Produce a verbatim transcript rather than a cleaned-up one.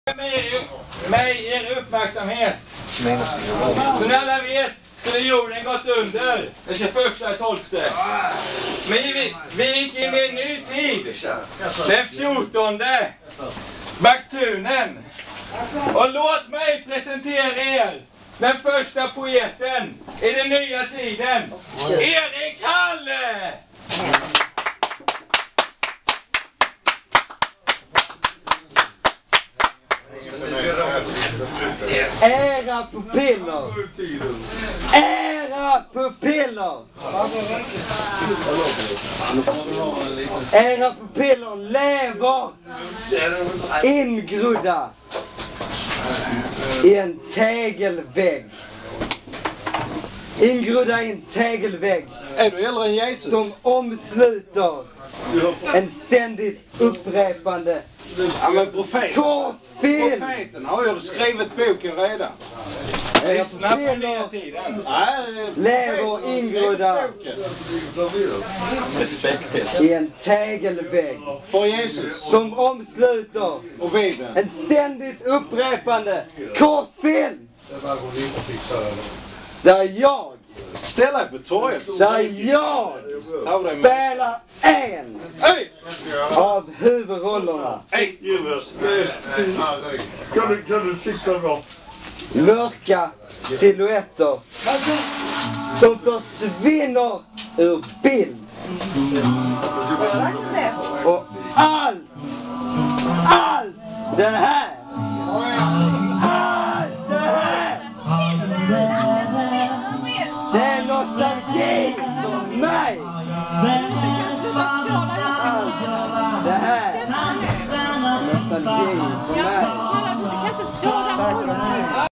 Med, med er uppmärksamhet. Som ni alla vet skulle jorden gått under den tjugoförsta tolfte. Men vi, vi gick in i en ny tid. Den fjortonde Baktunen. Och låt mig presentera er den första poeten i den nya tiden. Erik Halle! Era pupiller! Era pupiller! Era pupiller lever ingrodda i en tegelvägg. Ingrodda i en tegelvägg. Är du äldre än Jesus? Som omsluter en ständigt upprepande Ja, men profet. kortfilm. Profeten har ju skrivit boken redan. Lyssna på nya tiden. Nej, lever ingrodda Respekt. i en tegelvägg. för Jesus Som omsluter och Bibeln. en ständigt upprepande kortfilm. Där jag, Ställ dig på torget. där jag Ta dig med. spelar en Hej! av huvudrollerna. Hej! Kan du, kan du sikta bra? Mörka silhuetter som försvinner ur bild. Och allt, allt det här